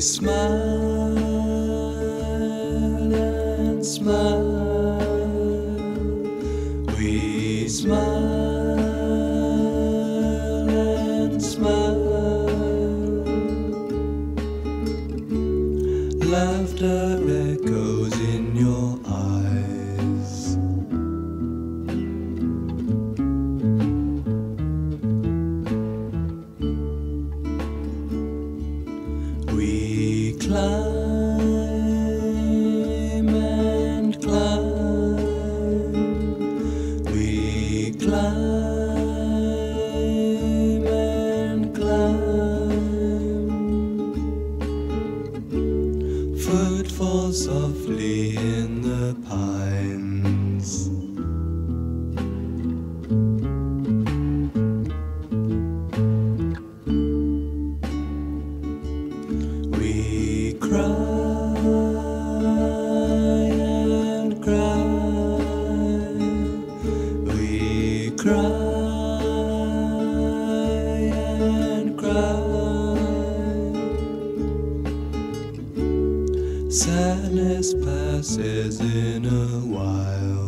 smile and smile. We smile and smile. Laughter echoes in your eyes. We climb and climb. We climb and climb. Footfall softly in the pines. We cry and cry. We cry and cry. Sadness passes in a while.